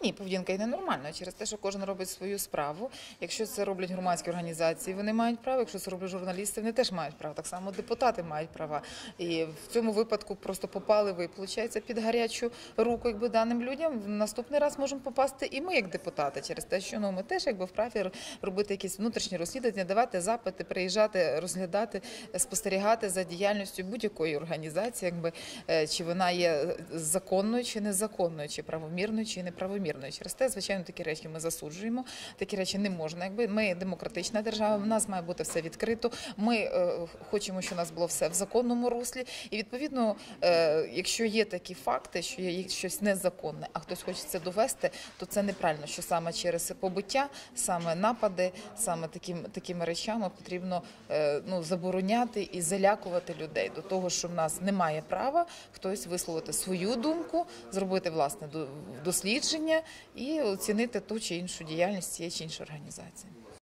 Ні, поведінка і ненормальна через те, що кожен робить свою справу. Якщо це роблять громадські організації, вони мають право. Якщо це роблять журналісти, вони теж мають право. Так само депутати мають права. І в цьому випадку просто попали ви, виходить, під гарячу руку даним людям. В наступний раз можемо попасти і ми, як депутати, через те, що ми теж вправі робити якісь внутрішні розслідування, давати запити, приїжджати, розглядати, спостерігати за діяльністю будь-якої організації, чи вона є законною, чи незаконною, чи правомірною, чи неправомірною. Через те, звичайно, такі речі ми засуджуємо, такі речі не можна. Ми демократична держава, в нас має бути все відкрито, ми хочемо, щоб у нас було все в законному руслі. І, відповідно, якщо є такі факти, що є щось незаконне, а хтось хоче це довести, то це неправильно, що саме через побиття, саме напади, саме такими речами потрібно забороняти і залякувати людей до того, що в нас немає права хтось висловити свою думку, зробити власне дослідження і оцінити ту чи іншу діяльність цієї чи іншої організації.